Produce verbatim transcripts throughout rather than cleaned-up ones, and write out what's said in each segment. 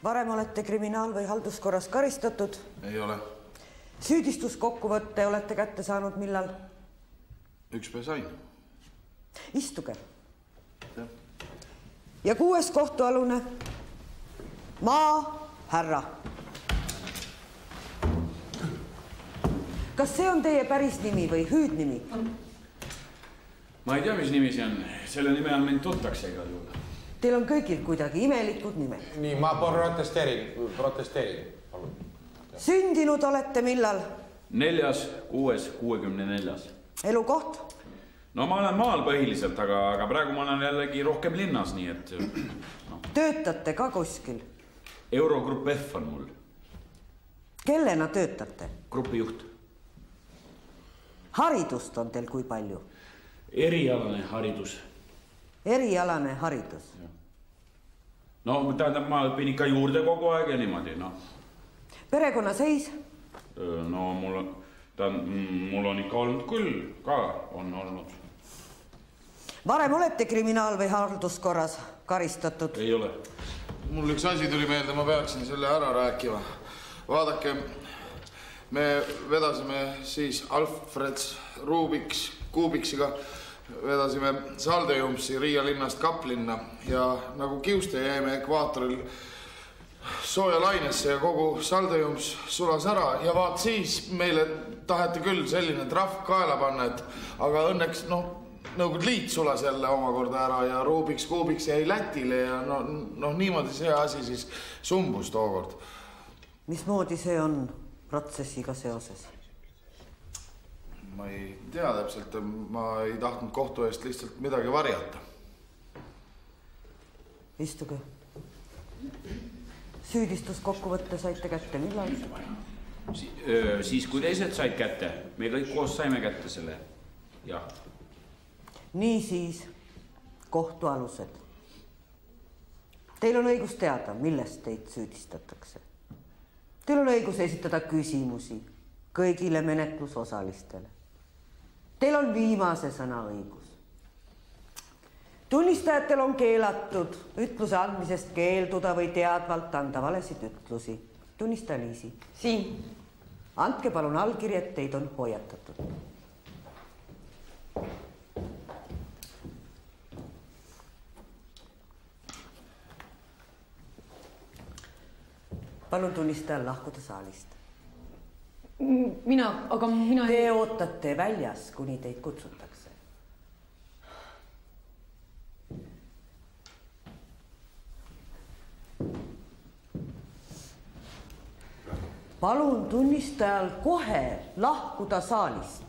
Varem olete kriminaal- või halduskorras karistatud? Ei ole. Süüdistuskokkuvõtte olete kätte saanud millal? Ükspäev sain. Istuge. Ja, ja kuues kohtualune. Maa härra. Kas see on teie päris nimi või hüüdnimi? Ma ei tea, mis nimi see on. Selle nime on mind tuntakse igal juhul. Teil on kõigil kuidagi imelikud nimed. Nii, ma protesteerin. Protesteerin. Sündinud olete millal? Neljas, kuues, kuuekümne neljas. Elukoht? No ma olen maal põhiliselt, aga, aga praegu ma olen jällegi rohkem linnas, nii et... No. Töötate ka kuskil? Eurogrupp F on mul. Kellena töötate? Grupijuht. Haridust on teil kui palju? Erialane haridus. Erialane haridus? No tähendab, ma õpin ikka juurde kogu aeg ja niimoodi, noh. Perekonna seis? No mul on, ta, mul on ikka olnud küll, ka on olnud. Varem olete kriminaal- või halduskorras karistatud? Ei ole. Mul üks asi tuli meelde, ma peaksin selle ära rääkima. Vaadake, me vedasime siis Alfreds Rubiks, Kuubiksiga, vedasime Saldejumpsi Riia linnast Kaplinna ja nagu kiuste jäime ekvaatoril sooja lainesse ja kogu Saldejumps sulas ära ja vaat siis meile taheti küll selline trahv kaela panna, et aga õnneks noh, Nõukogude Liit sulas jälle omakorda ära ja Rubiks, Kuubiks jäi Lätile ja no, no niimoodi see asi siis sumbus tookord. Mismoodi see on protsessiga seoses? Ma ei tea täpselt, ma ei tahtnud kohtu eest lihtsalt midagi varjata. Istuge. Süüdistuskokkuvõtte saite kätte millal? Si öö, siis kui teised said kätte, me kõik koos saime kätte selle. Jah. Nii siis kohtualused. Teil on õigus teada, millest teid süüdistatakse. Teil on õigus esitada küsimusi kõigile menetlusosalistele. Teil on viimase sõna õigus. Tunnistajatel on keelatud ütluse andmisest keelduda või teadvalt anda valesid ütlusi. Tunnistaja Liisi. Siin. Andke palun allkiri, et teid on hoiatatud. Palun tunnistajal lahkuda saalist. Mina, aga mina... Te ootate väljas, kuni teid kutsutakse. Palun tunnistajal kohe lahkuda saalist.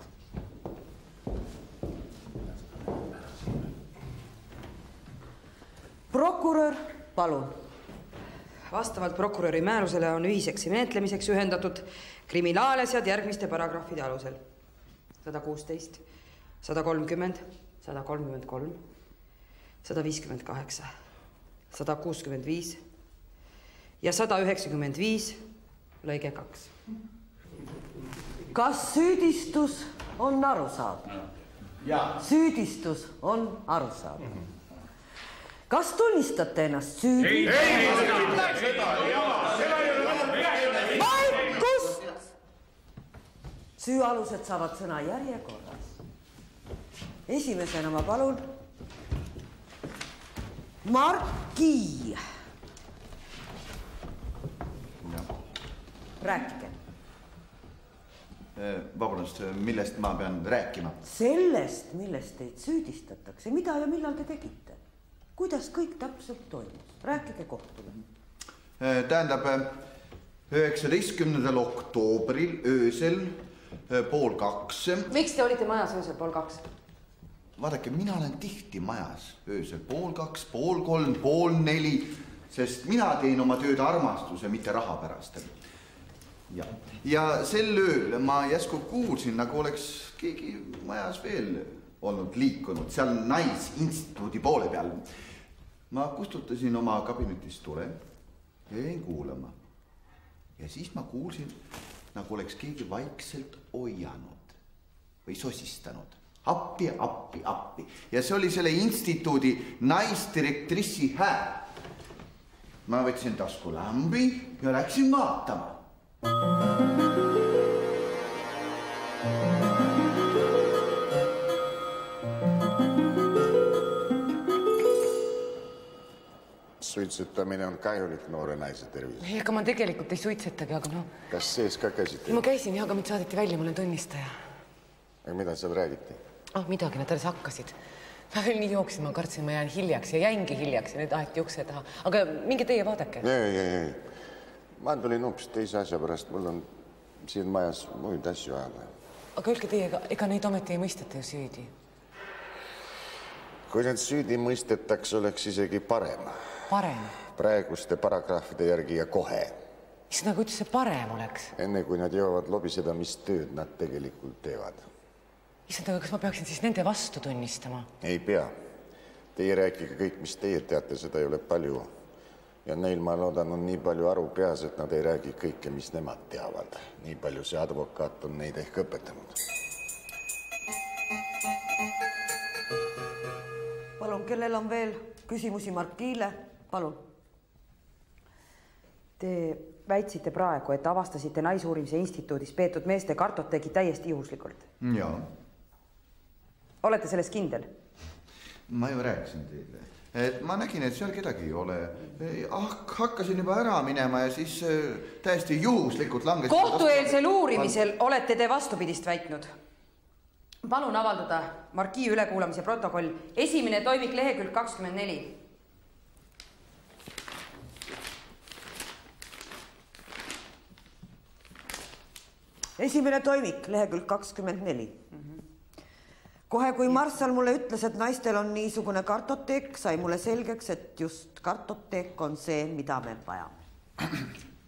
Prokurör, palun. Vastavalt prokuröri määrusele on ühiseks menetlemiseks ühendatud kriminaalasjad järgmiste paragrahvide alusel. sada kuusteist, sada kolmkümmend, sada kolmkümmend kolm, sada viiskümmend kaheksa, sada kuuskümmend viis ja sada üheksakümmend viis lõige kaks. Kas süüdistus on arusaadav? Jaa. Süüdistus on arusaadav. Kas tunnistate ennast süüdi? Ei, ei, ei, Vaikust! Süüalused saavad sõna järjekorras. Esimesena ma palun Marki. Rääkige. Vabandust, millest ma pean rääkima? Sellest, millest teid süüdistatakse. Mida ja millal te tegite? Kuidas kõik täpselt toimus? Rääkige kohtule. Tähendab, üheksateistkümnendal oktoobril öösel pool kaks. Miks te olite majas öösel pool kaks? Vaadake, mina olen tihti majas öösel pool kaks, pool kolm, pool neli, sest mina teen oma tööd armastuse, mitte raha pärast. Ja, ja sel ööl ma jäsku kuulsin, nagu oleks keegi majas veel olnud liikunud, seal Naisinstituudi poole peal. Ma kustutasin oma kabinetist tule ja jäin kuulama. Ja siis ma kuulsin, nagu oleks keegi vaikselt oianud või sosistanud. Appi, appi, appi. Ja see oli selle instituudi naisdirektrissi hääl. ma võtsin taskulambi ja läksin vaatama. Suitsetamine on kahjulik noore naise tervis. Ei, aga ma tegelikult ei suitsetagi, aga no... Kas sees ka käsite? Ma käisin, jah, aga mind saadeti välja, ma olen tunnistaja. Aga mida seal räägiti? Ah, midagi, nad alles hakkasid. Ma veel nii jooksin, ma kartsin, ma jään hiljaks ja jäingi hiljaks ja nüüd aheti ukse taha. Aga minge teie vaadake. Ei, ei, ei. Ma tulin hoopis teise asja pärast. Mul on siin majas muid asju ajada. Aga öelge teie, ega neid ometi ei mõisteta ju süüdi? Kui need süüdi mõistetaks, oleks isegi parem. Parem? Praeguste paragraafide järgi ja kohe. Mis nagu ütles, see parem oleks? Enne kui nad jõuavad lobiseda, mis tööd nad tegelikult teevad. Issand, aga kas ma peaksin siis nende vastu tunnistama? Ei pea. Teie rääkige kõik, mis teie teate, seda ei ole palju. Ja neil ma loodan on nii palju aru peas, et nad ei räägi kõike, mis nemad teavad. Nii palju see advokaat on neid ehk õpetanud. Palun, kellel on veel küsimusi Markiile? Palun. Te väitsite praegu, et avastasite Naisuurimise instituudis peetud meeste kartoteegi täiesti juhuslikult. Jaa. Olete selles kindel? Ma ju rääkisin teile. Et ma nägin, et seal kedagi ei ole. Hakkasin juba ära minema ja siis täiesti juhuslikult langes... Kohtueelsel uurimisel olete te vastupidist väitnud. Palun avaldada Markii ülekuulamise protokoll. Esimene toimik lehekülg kakskümmend neli. Esimene toimik lehekülg kakskümmend neli. Kohe kui Marssal mulle ütles, et naistel on niisugune kartoteek, sai mulle selgeks, et just kartoteek on see, mida me vajame.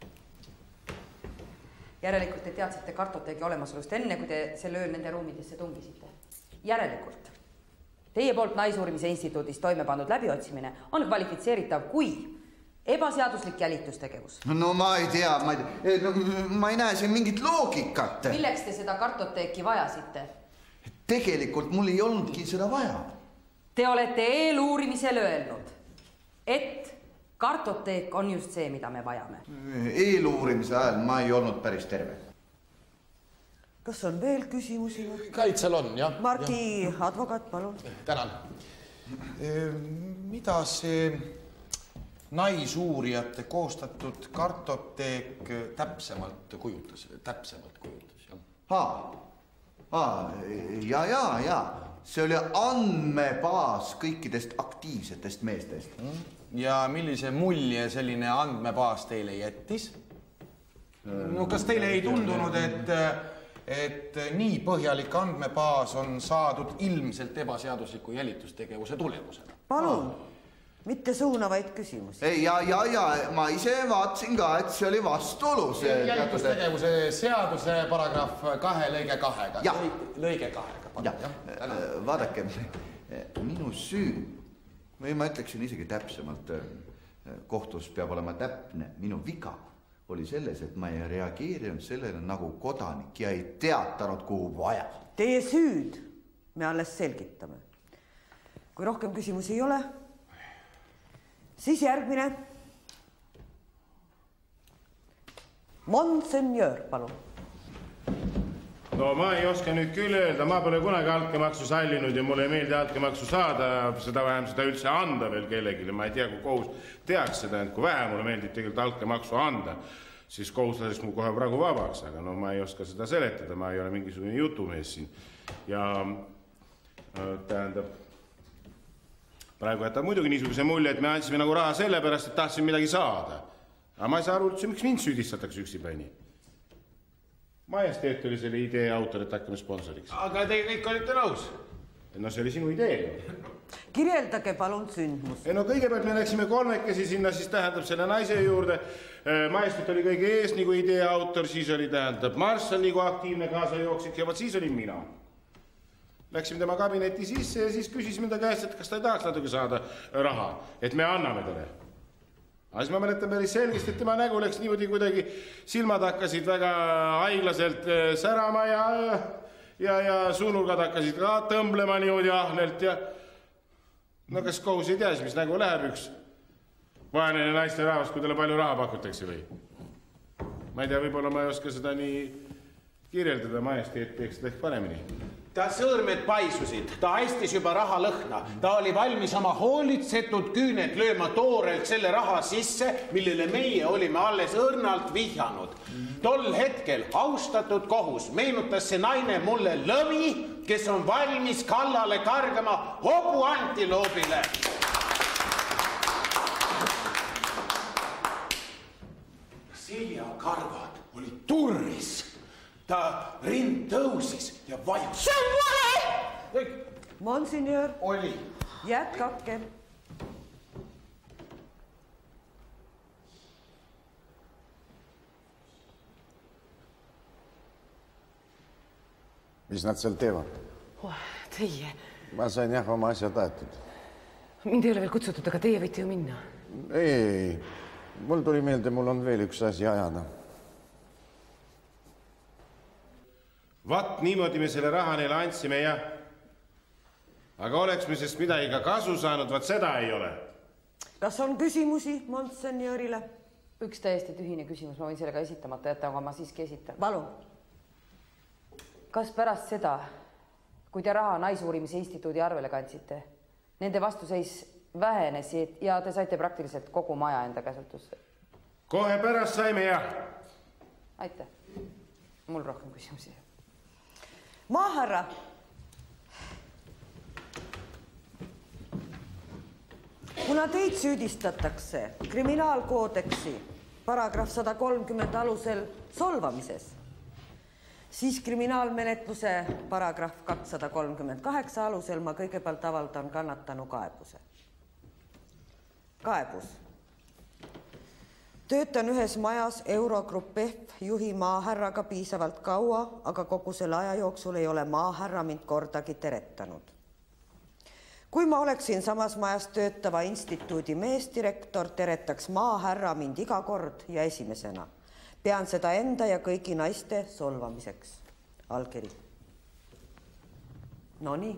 Järelikult te teadsite kartoteegi olemasolust enne, kui te selle ööl nende ruumidesse tungisite. Järelikult. Teie poolt Naisuurimise instituudis toime pandud läbiotsimine on kvalifitseeritav kui ebaseaduslik jälitustegevus. No ma ei tea, ma ei, no, ma ei näe siin mingit loogikat. Milleks te seda kartoteeki vajasite? Tegelikult mul ei olnudki seda vaja. Te olete eeluurimisel öelnud, et kartoteek on just see, mida me vajame. Eeluurimise ajal ma ei olnud päris terve. Kas on veel küsimusi? Kaitsel on, jah. Marki advokaat, palun. Tänan. Mida see naisuurijate koostatud kartoteek täpsemalt kujutas? Täpsemalt kujutas, jah. Haa, haa, ja, ja, ja. See oli andmebaas kõikidest aktiivsetest meestest. Ja millise mulje selline andmebaas teile jättis? No kas teile ei tundunud, et, et nii põhjalik andmebaas on saadud ilmselt ebaseadusliku jälitustegevuse tulemusena? Palun, mitte suunavaid küsimusi. Ei, ja, ja, ja ma ise vaatasin ka, et see oli vastuolus. Jälitustegevuse seaduse paragrahv kahe lõige kahega. Ja. Lõige kahega. Ja, vaadake, minu süü, või ma ütleksin isegi täpsemalt, kohtus peab olema täpne, minu viga oli selles, et ma ei reageerinud sellele nagu kodanik ja ei teatanud, kuhu vaja. Teie süüd me alles selgitame. Kui rohkem küsimusi ei ole, siis järgmine. Monseigneur, palun. No ma ei oska nüüd küll öelda, ma pole kunagi altkäemaksu sallinud ja mulle ei meeldi altkäemaksu saada, seda vähem seda üldse anda veel kellegile. Ma ei tea, kui kohus teaks seda, et kui vähe mulle meeldib tegelikult altkäemaksu anda, siis kohustuseks mu kohe praegu vabaks, aga no ma ei oska seda seletada, ma ei ole mingisugune jutumees siin. Ja tähendab, praegu jätab muidugi niisuguse mulje, et me andsime nagu raha selle pärast, et tahtsin midagi saada. Aga ma ei saa aru üldse, miks mind süüdistatakse üksipäini. Majesteet oli selle idee autor, et hakkame sponsoriks. Aga te kõik olite nõus? No see oli sinu idee. Kirjeldage palun sündmus. No kõigepealt me läksime kolmekesi sinna, siis tähendab selle naise juurde. Majesteet oli kõige ees nagu idee autor, siis oli tähendab Marssal nagu aktiivne kaasa jooksik ja siis olin mina. Läksime tema kabineti sisse ja siis küsisime ta käest, et kas ta ei tahaks natuke saada raha, et me anname talle. Aga siis ma mäletan päris selgest, et tema nägu läks niimoodi kuidagi, silmad hakkasid väga haiglaselt särama ja, ja, ja suunurgad hakkasid ka tõmblema niimoodi ahnelt ja no kas kohus ei tea siis, mis nägu läheb üks vaene naiste rahvast, kui talle palju raha pakutakse või? Ma ei tea, võib-olla ma ei oska seda nii kirjeldada, majesteet teeks seda ehk paremini. Ta sõõrmed paisusid, ta haistis juba raha lõhna. Ta oli valmis oma hoolitsetud küüned lööma toorelt selle raha sisse, millele meie olime alles õrnalt vihjanud. Tol hetkel austatud kohus meenutas see naine mulle lõvi, kes on valmis kallale kargama hobu antiloobile. Seljakarvad oli turris. Ta rind tõusis ja vajus. See on vale! Monsinjör. Oli. Jätkake. Mis nad seal teevad? Oh, teie. Ma sain jah oma asja taetud. Mind ei ole veel kutsutud, aga teie võite ju minna. Ei, ei, mul tuli meelde, mul on veel üks asi ajada. Vat niimoodi me selle raha neile andsime, jah. Aga oleks me sest midagi ka kasu saanud, vat seda ei ole. Kas on küsimusi Monsenjörile? Üks täiesti tühine küsimus, ma võin sellega esitamata jätta, aga ma siiski esitan. Palun. Kas pärast seda, kui te raha Naisuurimise instituudi arvele kandsite, nende vastuseis vähenes ja te saite praktiliselt kogu maja enda käsutusse? Kohe pärast saime, jah. Aitäh. Mul rohkem küsimusi. Maahärra. Kuna teid süüdistatakse kriminaalkoodeksi paragrahv sada kolmkümmend alusel solvamises, siis kriminaalmenetluse paragrahv kakssada kolmkümmend kaheksa alusel ma kõigepealt avaldan kannatanu kaebuse. Kaebus. Töötan ühes majas Eurogrupp F juhi maahärraga piisavalt kaua, aga kogu selle aja jooksul ei ole maahärra mind kordagi teretanud. Kui ma oleksin samas majas töötava instituudi meesdirektor, teretaks maahärra mind iga kord ja esimesena. Pean seda enda ja kõigi naiste solvamiseks. Allkiri. No nii.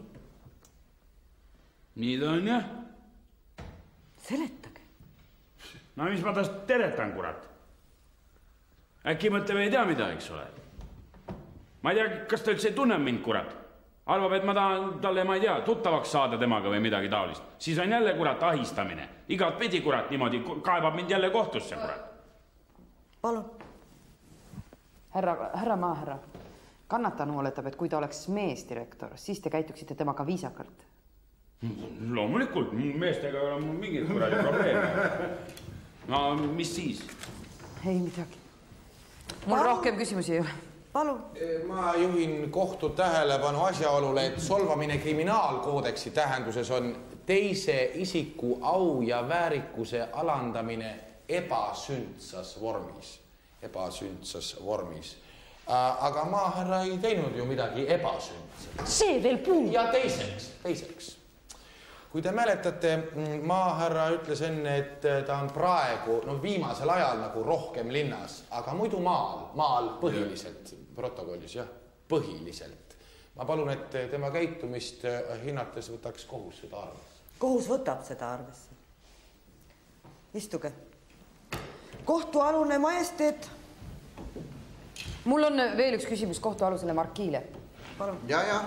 Nii ta on, jah. Seletage. No mis ma tast teretan, kurat? Äkki mõtleme ei tea mida, eks ole? Ma ei tea, kas ta üldse ei tunne mind, kurat? Arvab, et ma tahan talle, ma ei tea, tuttavaks saada temaga või midagi taolist. Siis on jälle, kurat, ahistamine. Igat pidi, kurat, niimoodi kaebab mind jälle kohtusse, kurat. Palun. Härra, härra maahärra, kannatanu oletab, et kui ta oleks meesdirektor, siis te käituksite temaga viisakalt. Loomulikult, meestega ei ole mul mingit kuradi probleemi. No, mis siis? Ei midagi. Mul rohkem küsimusi ei ole. Palun. Ma juhin kohtu tähelepanu asjaolule, et solvamine kriminaalkoodeksi tähenduses on teise isiku au ja väärikuse alandamine ebasündsas vormis. Ebasündsas vormis. Aga maahärra ei teinud ju midagi ebasündsat. See veel puu. Ja teiseks, teiseks. Kui te mäletate, maahärra ütles enne, et ta on praegu, no viimasel ajal nagu rohkem linnas, aga muidu maal, maal põhiliselt, protokollis, jah, põhiliselt. Ma palun, et tema käitumist hinnates võtaks kohus seda arvesse. Kohus võtab seda arvesse. Istuge. Kohtualune majesteet. Mul on veel üks küsimus kohtualusele Markiile. Palun. Ja, ja.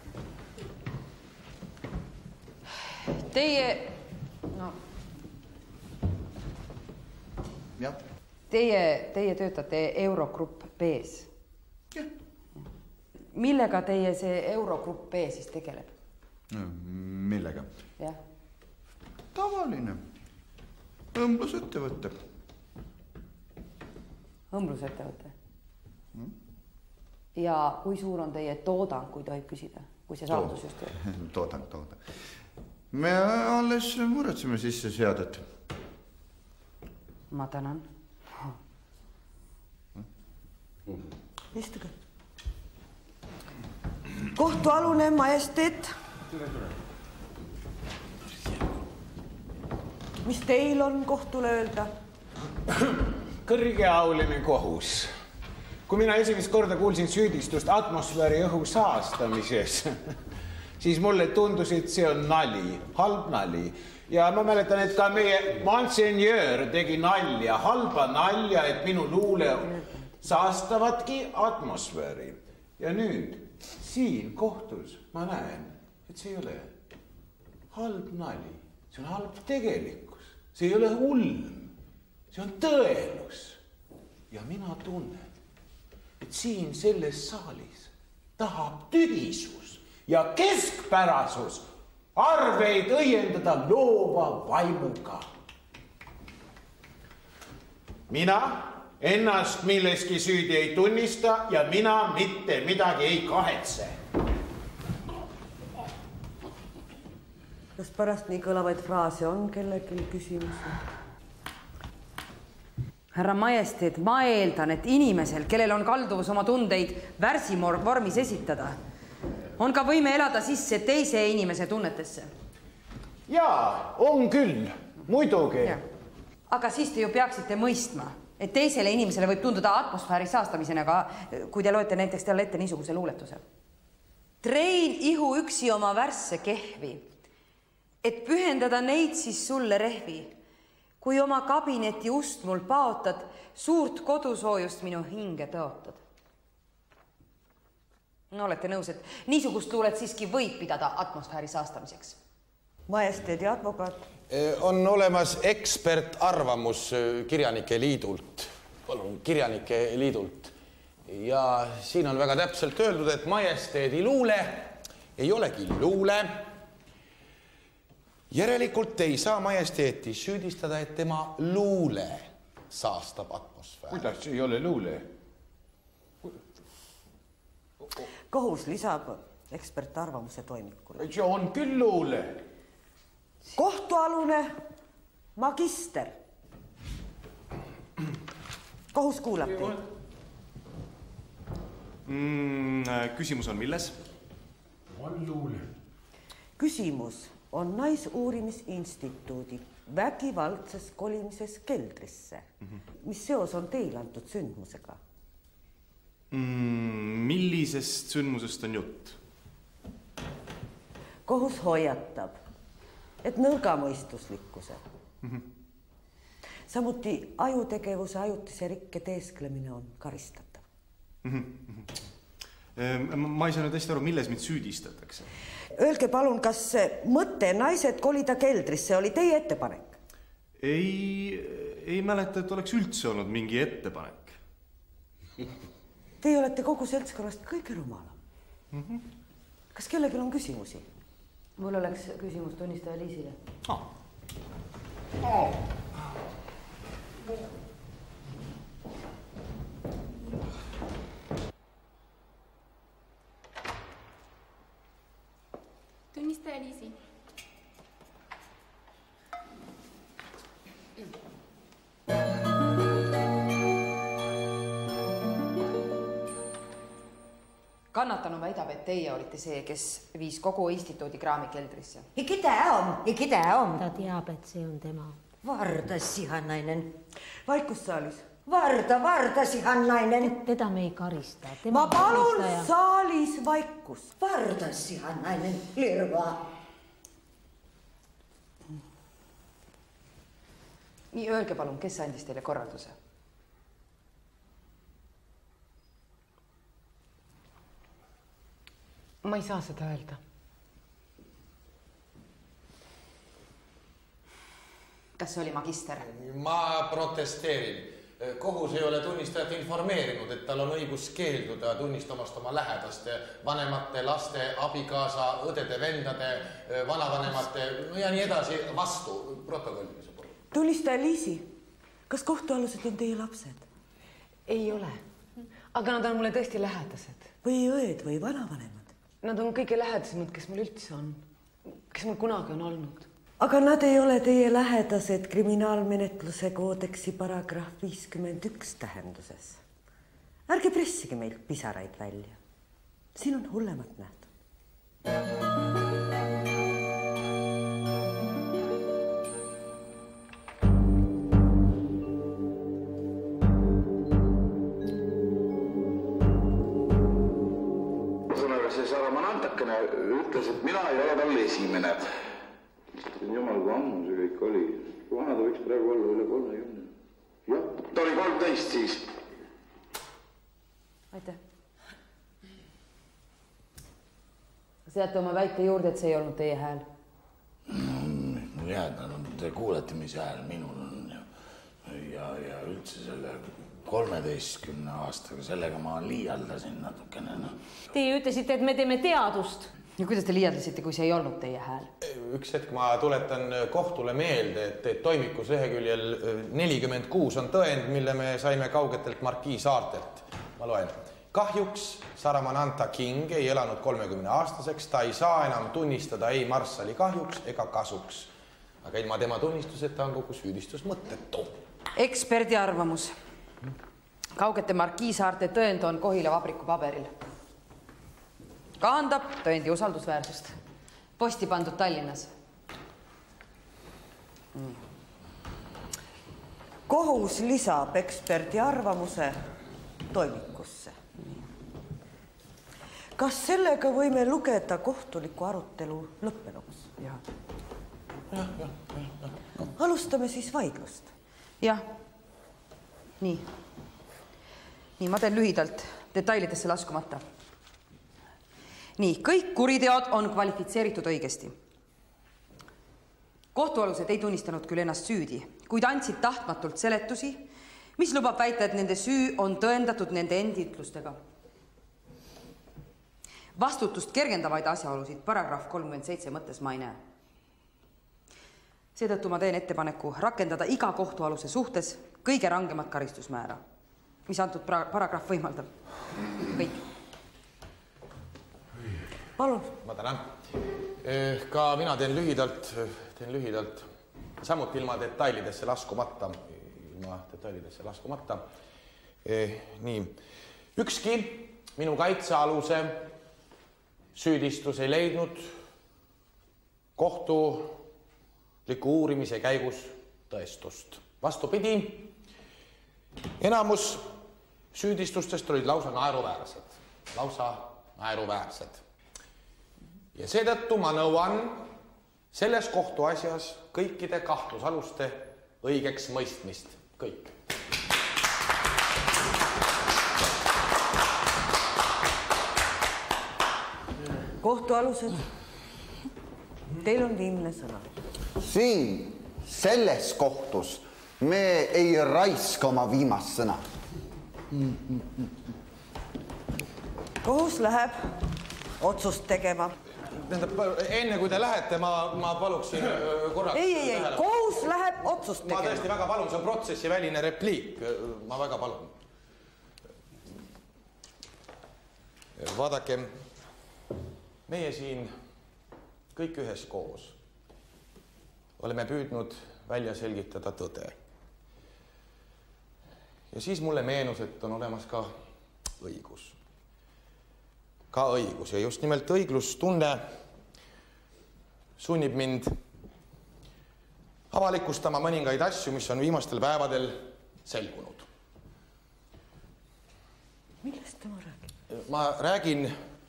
Teie, no, ja. Teie, teie töötate Eurogrupp B-s. Ja. Millega teie see Eurogrupp B siis tegeleb? Millega? Jah. Tavaline. Õmblusettevõte. Õmblusettevõte. Hmm? Ja kui suur on teie toodang, kui tohib küsida? Kui see saadus just teeb? Toodang, toodang. Me alles muretsime sisse seadet. Ma tänan. Istuge. Kohtualune majesteet. Mis teil on kohtule öelda? Kõrgeauline kohus. Kui mina esimest korda kuulsin süüdistust atmosfääri õhu saastamises, siis mulle tundus, et see on nali, halb nali. Ja ma mäletan, et ka meie monsenjöör tegi nalja, halba nalja, et minu luule saastavadki atmosfääri. Ja nüüd siin kohtus ma näen, et see ei ole halb nali, see on halb tegelikkus, see ei ole ulm, see on tõelus. Ja mina tunnen, et siin selles saalis tahab tühisus ja keskpärasus arveid õiendada loova vaimuga. Mina ennast milleski süüdi ei tunnista ja mina mitte midagi ei kahetse. Kas pärast nii kõlavaid fraase on kellelgi küsimusi? Härra Majesteed, ma eeldan, et inimesel, kellel on kalduvus oma tundeid värsivormis esitada, on ka võime elada sisse teise inimese tunnetesse. Jaa, on küll, muidugi. Ja. Aga siis te ju peaksite mõistma, et teisele inimesele võib tunduda atmosfääri saastamisena, aga kui te loete näiteks talle ette niisuguse luuletuse. Trein ihu üksi oma värsse kehvi, et pühendada neid siis sulle rehvi, kui oma kabineti ust mul paotad, suurt kodusoojust minu hinge tõotad. No olete nõus, et niisugust luulet siiski võib pidada atmosfääri saastamiseks. Majesteedi advokaat. On olemas ekspertarvamus Kirjanike liidult. Palun, Kirjanike liidult. Ja siin on väga täpselt öeldud, et Majesteedi luule ei olegi luule. Järelikult ei saa Majesteeti süüdistada, et tema luule saastab atmosfääri. Kuidas ei ole luule? Kohus lisab ekspertarvamuse toimikule. See on küll luule. Kohtualune magister. Kohus kuulab teid. Mm, küsimus on milles? On luule. Küsimus on Naisuurimisinstituudi vägivaldses kolimises keldrisse. Mis seos on teil antud sündmusega? Mm, millisest sündmusest on jutt? Kohus hoiatab, et nõrgamõistuslikkuse. Mm-hmm. Samuti ajutegevuse ajutise rikke teesklemine on karistatav. Mm-hmm. Ma ei saanud hästi aru, milles mind süüdistatakse. Öelge palun, kas mõte naised kolida keldrisse oli teie ettepanek? Ei, ei mäleta, et oleks üldse olnud mingi ettepanek. Teie olete kogu seltskonnast kõige rumalam. Mm-hmm. Kas kellelgi on küsimusi? Mul oleks küsimus tunnistaja Liisile. Ah. Oh. Tunnistaja Liisi. Kannatanu väidab, et teie olite see, kes viis kogu instituudi kraami keldrisse. Iki tää on, iki tää on. Ta teab, et see on tema. Varda sihannainen. Vaikussaalis. Varda, varda sihannainen. Teda me ei karista. Ma palun saalis vaikus. Varda sihannainen, lirvaa. Nii, öelge palun, kes andis teile korralduse? Ma ei saa seda öelda. Kas see oli magister? Ma protesteerin. Kohus ei ole tunnistajat informeerinud, et tal on õigus keelduda tunnistamast oma lähedaste, vanemate, laste, abikaasa, õdede, vendade, vanavanemate ja nii edasi vastu protokollimise poole. Tunnistaja Liisi, kas kohtualused on teie lapsed? Ei ole, aga nad on mulle tõesti lähedased. Või õed või vanavanemad? Nad on kõige lähedasemad, kes mul üldse on, kes mul kunagi on olnud. Aga nad ei ole teie lähedased kriminaalmenetluse koodeksi paragrahv viiskümmend üks tähenduses. Ärge pressige meilt pisaraid välja. Siin on hullemat nähtud. Saramanantakene ütles, et mina ei ole tal esimene. Jumal, kui ammu see kõik oli. Kui vana ta võiks praegu olla üle kolmekümne. Jah, ta oli kolmteist siis. Aitäh. Kas jääte oma väite juurde, et see ei olnud teie hääl? No jääda, te kuulete, mis hääl minul on ja, ja üldse selle kolmeteistkümne aastaga, sellega ma liialdasin natukene. No. Teie ütlesite, et me teeme teadust. Ja kuidas te liialdasite, kui see ei olnud teie hääl? Üks hetk ma tuletan kohtule meelde, et toimikus leheküljel nelikümmend kuus on tõend, mille me saime kaugetelt Marquis saartelt. Ma loen. Kahjuks Saramananta King ei elanud kolmekümne aastaseks, ta ei saa enam tunnistada ei Marssali kahjuks ega kasuks. Aga ilma tema tunnistuseta on kogu süüdistus mõttetu. Eksperdi arvamus. Kaugete Marquis saarte tõend on Kohila vabriku paberil. Kahandab tõendi usaldusväärsust. Posti pandud Tallinnas. Kohus lisab eksperdi arvamuse toimikusse. Kas sellega võime lugeda kohtuliku arutelu lõppenuks? Jah. Jah, jah, jah. Alustame siis vaidlust. Jah. Nii. Nii, ma teen lühidalt detailidesse laskumata. Nii, kõik kuriteod on kvalifitseeritud õigesti. Kohtualused ei tunnistanud küll ennast süüdi, kuid andsid tahtmatult seletusi, mis lubab väita, et nende süü on tõendatud nende endi ütlustega. Vastutust kergendavaid asjaolusid paragrahv kolmkümmend seitse mõttes ma ei näe. Seetõttu ma teen ettepaneku rakendada iga kohtualuse suhtes kõige rangemat karistusmäära, mis antud paragrahv võimaldab. Kõik. Palun. Ma tänan. Ka mina teen lühidalt, teen lühidalt, samuti ilma detailidesse laskumata, ilma detailidesse laskumata. Nii, ükski minu kaitsealuse süüdistus ei leidnud kohtuliku uurimise käigus tõestust. Vastupidi, enamus süüdistustest olid lausa naeruväärsed, lausa naeruväärsed. Ja seetõttu ma nõuan selles kohtuasjas kõikide kahtlusaluste õigeks mõistmist. Kõik. Kohtualused, teil on viimne sõna. Siin, selles kohtus, me ei raiska oma viimast sõna. Kohus läheb otsust tegema. Enne kui te lähete, ma, ma paluksin korraks... Ei, ei, ei, kohus läheb otsust tegema. Ma tõesti väga palun, see on protsessi väline repliik. Ma väga palun. Vaadake, meie siin kõik ühes koos oleme püüdnud välja selgitada tõde. Ja siis mulle meenus, et on olemas ka õigus. Ka õigus ja just nimelt õiglustunne sunnib mind avalikustama mõningaid asju, mis on viimastel päevadel selgunud. Millest te ma räägin? Ma räägin,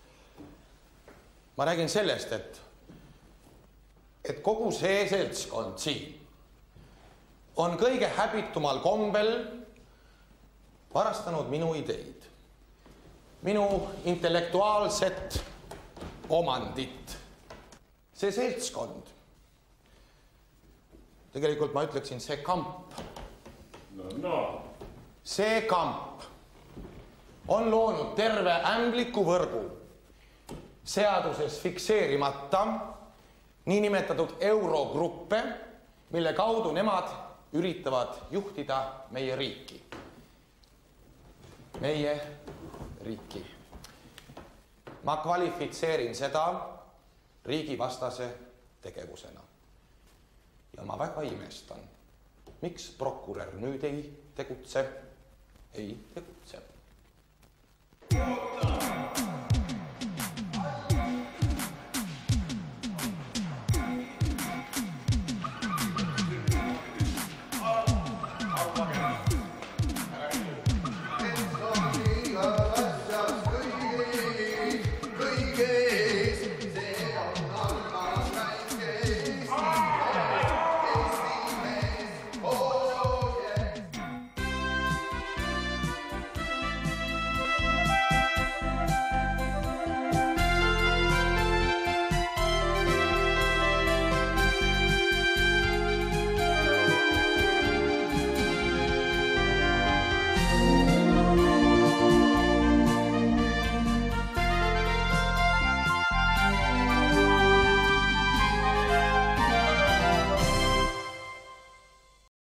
ma räägin sellest, et, et kogu see seltskond siin on kõige häbitumal kombel varastanud minu ideid, minu intellektuaalset omandit. See seltskond, tegelikult ma ütleksin, see kamp, no, no. see kamp on loonud terve ämbliku võrgu seaduses fikseerimata niinimetatud eurogruppe, mille kaudu nemad üritavad juhtida meie riiki. Meie riiki. Ma kvalifitseerin seda riigivastase tegevusena. Ja ma väga imestan, miks prokurör nüüd ei tegutse, ei tegutse.